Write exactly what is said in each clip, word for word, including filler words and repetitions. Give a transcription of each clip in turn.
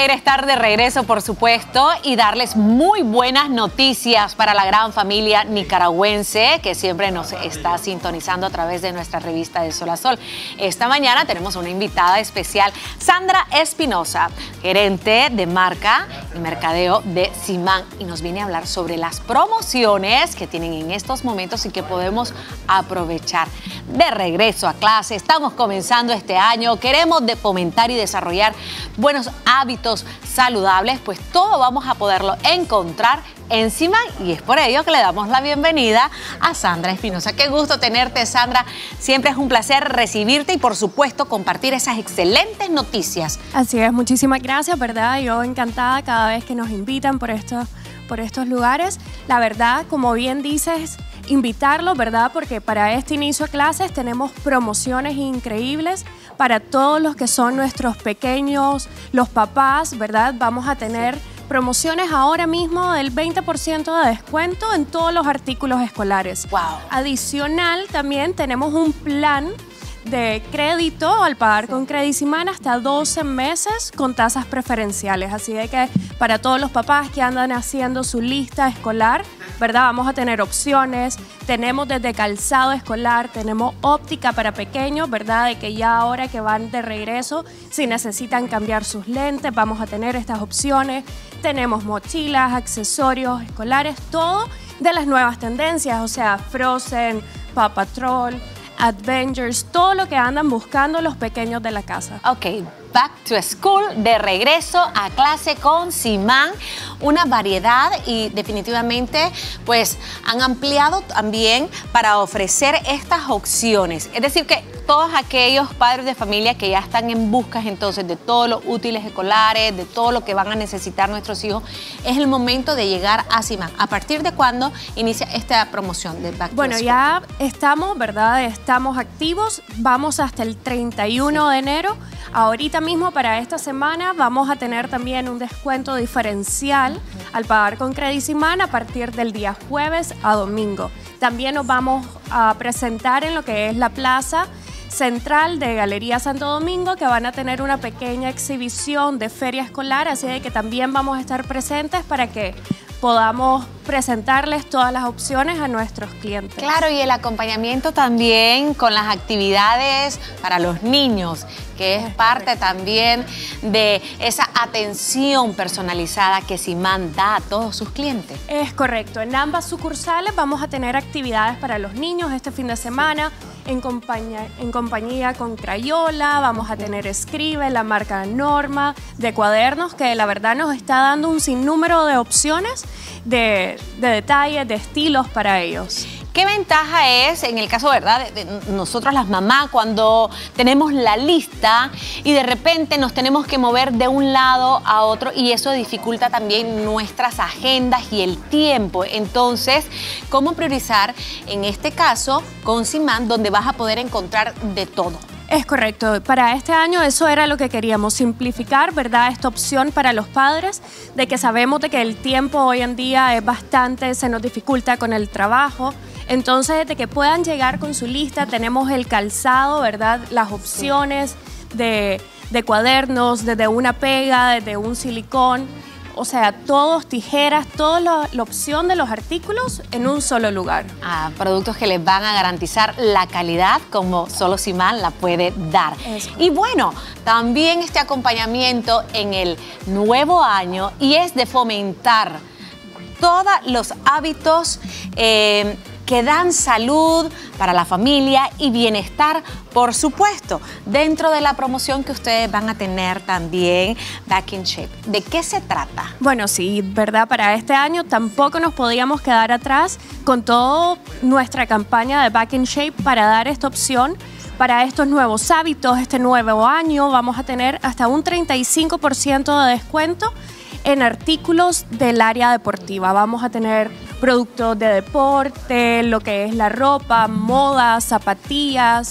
placer estar de regreso, por supuesto, y darles muy buenas noticias para la gran familia nicaragüense que siempre nos está sintonizando a través de nuestra revista de Sol a Sol. Esta mañana tenemos una invitada especial, Sandra Espinosa, gerente de marca y mercadeo de Simán, y nos viene a hablar sobre las promociones que tienen en estos momentos y que podemos aprovechar. De regreso a clase, estamos comenzando este año, queremos de fomentar y desarrollar buenos hábitos saludables, pues todo vamos a poderlo encontrar en Simán, y es por ello que le damos la bienvenida a Sandra Espinosa. Qué gusto tenerte, Sandra. Siempre es un placer recibirte y, por supuesto, compartir esas excelentes noticias. Así es, muchísimas gracias, ¿verdad? Yo encantada cada vez que nos invitan por estos, por estos lugares. La verdad, como bien dices, invitarlos, ¿verdad? Porque para este inicio de clases tenemos promociones increíbles para todos los que son nuestros pequeños, los papás, ¿verdad? Vamos a tener promociones ahora mismo del veinte por ciento de descuento en todos los artículos escolares. Wow. Adicional, también tenemos un plan de crédito al pagar sí. con Credisimán hasta doce meses con tasas preferenciales. Así de que para todos los papás que andan haciendo su lista escolar, ¿verdad? Vamos a tener opciones. Tenemos desde calzado escolar, tenemos óptica para pequeños, ¿verdad? De que ya ahora que van de regreso, si necesitan cambiar sus lentes, vamos a tener estas opciones. Tenemos mochilas, accesorios escolares, todo de las nuevas tendencias, o sea, Frozen, Paw Patrol, Avengers, todo lo que andan buscando los pequeños de la casa. Ok, back to school, de regreso a clase con Simán, una variedad, y definitivamente pues han ampliado también para ofrecer estas opciones. Es decir que todos aquellos padres de familia que ya están en busca entonces de todos los útiles escolares, de todo lo que van a necesitar nuestros hijos, es el momento de llegar a Simán. ¿A partir de cuándo inicia esta promoción de Back Bueno, to School? ya estamos, ¿verdad? Estamos activos, vamos hasta el treinta y uno sí. de enero. Ahorita mismo para esta semana vamos a tener también un descuento diferencial uh-huh. al pagar con Credisimán a partir del día jueves a domingo. También nos vamos a presentar en lo que es la plaza central de Galería Santo Domingo, que van a tener una pequeña exhibición de feria escolar, así de que también vamos a estar presentes para que podamos presentarles todas las opciones a nuestros clientes. Claro, y el acompañamiento también con las actividades para los niños, que es, es parte correcto. también de esa atención personalizada que Simán da a todos sus clientes. Es correcto. En ambas sucursales vamos a tener actividades para los niños este fin de semana, en compañía, en compañía con Crayola. Vamos a tener Escribe, la marca Norma, de cuadernos, que la verdad nos está dando un sinnúmero de opciones de, de detalles, de estilos para ellos. ¿Qué ventaja es en el caso, verdad, de, de nosotros las mamás, cuando tenemos la lista y de repente nos tenemos que mover de un lado a otro, y eso dificulta también nuestras agendas y el tiempo? Entonces, ¿cómo priorizar en este caso con Simán, donde vas a poder encontrar de todo? Es correcto. Para este año eso era lo que queríamos, simplificar, ¿verdad? Esta opción para los padres, de que sabemos de que el tiempo hoy en día es bastante, se nos dificulta con el trabajo. Entonces, de que puedan llegar con su lista, tenemos el calzado, ¿verdad? Las opciones de, de cuadernos, desde una pega, desde un silicón, o sea, todos, tijeras, toda la, la opción de los artículos en un solo lugar. Ah, productos que les van a garantizar la calidad como solo Simán la puede dar. Eso. Y bueno, también este acompañamiento en el nuevo año, y es de fomentar todos los hábitos eh, que dan salud para la familia y bienestar, por supuesto, dentro de la promoción que ustedes van a tener también, Back in Shape. ¿De qué se trata? Bueno, sí, ¿verdad? Para este año tampoco nos podíamos quedar atrás con toda nuestra campaña de Back in Shape para dar esta opción para estos nuevos hábitos. Este nuevo año vamos a tener hasta un treinta y cinco por ciento de descuento en artículos del área deportiva. Vamos a tener productos de deporte, lo que es la ropa, moda, zapatillas,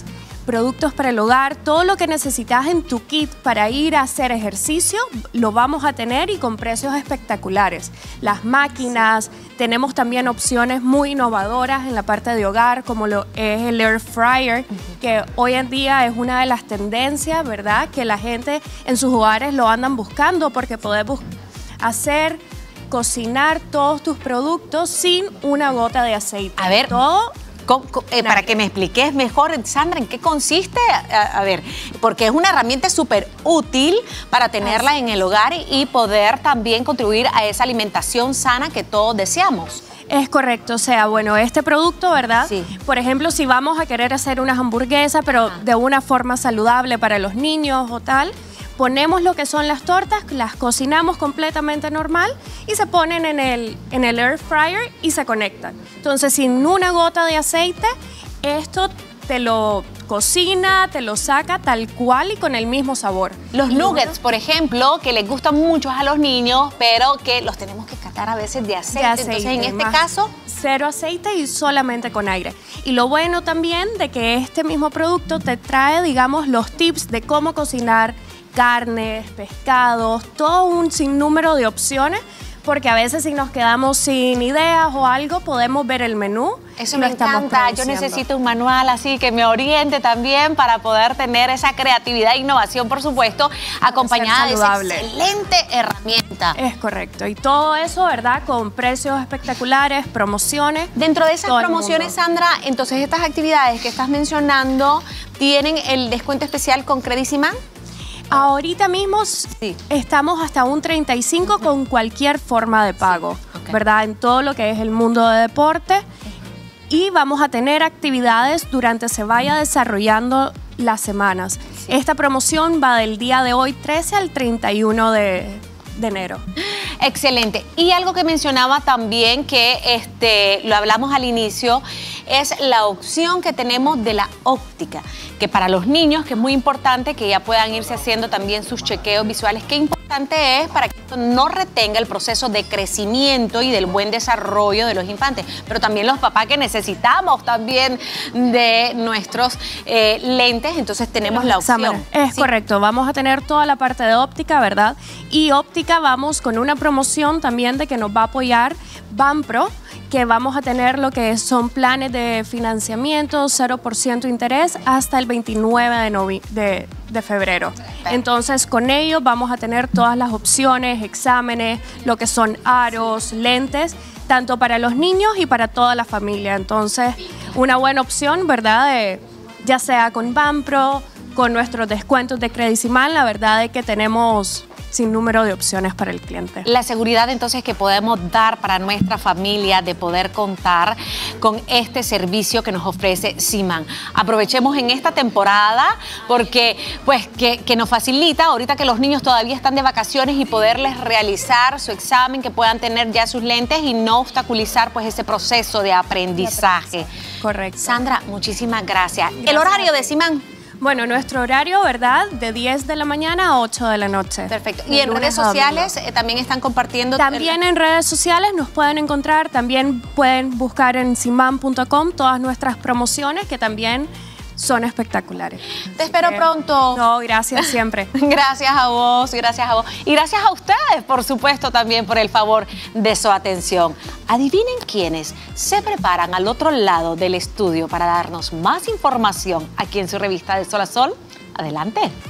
productos para el hogar, todo lo que necesitas en tu kit para ir a hacer ejercicio, lo vamos a tener y con precios espectaculares. Las máquinas, tenemos también opciones muy innovadoras en la parte de hogar, como lo es el air fryer, uh-huh. que hoy en día es una de las tendencias, ¿verdad? Que la gente en sus hogares lo andan buscando porque podemos hacer, cocinar todos tus productos sin una gota de aceite. A ver, todo ¿cómo, cómo, eh, para que me expliques mejor, Sandra, ¿en qué consiste? A, a ver, porque es una herramienta súper útil para tenerla en el hogar y, y poder también contribuir a esa alimentación sana que todos deseamos. Es correcto, o sea, bueno, este producto, ¿verdad? Sí. Por ejemplo, si vamos a querer hacer unas hamburguesas, pero ah. de una forma saludable para los niños o tal, ponemos lo que son las tortas, las cocinamos completamente normal y se ponen en el, en el air fryer y se conectan. Entonces, sin una gota de aceite, esto te lo cocina, te lo saca tal cual y con el mismo sabor. Los nuggets, por ejemplo, que les gustan mucho a los niños, pero que los tenemos que catar a veces de aceite. De aceite. Entonces, en este caso, cero aceite y solamente con aire. Y lo bueno también de que este mismo producto te trae, digamos, los tips de cómo cocinar carnes, pescados, todo un sinnúmero de opciones, porque a veces si nos quedamos sin ideas o algo, podemos ver el menú. Eso me encanta, yo necesito un manual así que me oriente también para poder tener esa creatividad e innovación, por supuesto, acompañada de esa excelente herramienta. Es correcto, y todo eso, ¿verdad? Con precios espectaculares, promociones. Dentro de esas promociones, Sandra, entonces estas actividades que estás mencionando, ¿tienen el descuento especial con Credisimán? Ahorita mismo sí. Estamos hasta un treinta y cinco uh-huh. con cualquier forma de pago, sí. okay. ¿verdad? En todo lo que es el mundo de deporte. Uh-huh. Y vamos a tener actividades durante se vaya desarrollando las semanas. Sí. Esta promoción va del día de hoy trece al treinta y uno de enero. Excelente. Y algo que mencionaba también, que este, lo hablamos al inicio, es la opción que tenemos de la óptica, que para los niños, que es muy importante que ya puedan irse haciendo también sus chequeos visuales. Qué importante es para que esto no retenga el proceso de crecimiento y del buen desarrollo de los infantes, pero también los papás que necesitamos también de nuestros eh, lentes, entonces tenemos la opción. Es ¿sí? correcto, vamos a tener toda la parte de óptica, ¿verdad? Y óptica vamos con una promoción también de que nos va a apoyar Banpro, que vamos a tener lo que son planes de financiamiento, cero por ciento interés hasta el veintinueve de, de febrero. Entonces, con ellos vamos a tener todas las opciones, exámenes, lo que son aros, lentes, tanto para los niños y para toda la familia. Entonces, una buena opción, ¿verdad? De, ya sea con Banpro, con nuestros descuentos de Credisimán, la verdad es que tenemos sin número de opciones para el cliente. La seguridad entonces que podemos dar para nuestra familia de poder contar con este servicio que nos ofrece Simán. Aprovechemos en esta temporada porque pues que, que nos facilita ahorita que los niños todavía están de vacaciones y poderles realizar su examen, que puedan tener ya sus lentes y no obstaculizar pues ese proceso de aprendizaje. Correcto. Sandra, muchísimas gracias. gracias. El horario de Simán. Bueno, nuestro horario, ¿verdad? De diez de la mañana a ocho de la noche. Perfecto. ¿Y en redes sociales eh, también están compartiendo? También en redes sociales nos pueden encontrar, también pueden buscar en simán punto com todas nuestras promociones que también son espectaculares. Te espero eh, pronto. No, gracias siempre. Gracias a vos, gracias a vos. Y gracias a ustedes, por supuesto, también por el favor de su atención. Adivinen quiénes se preparan al otro lado del estudio para darnos más información aquí en su revista de Sol a Sol. Adelante.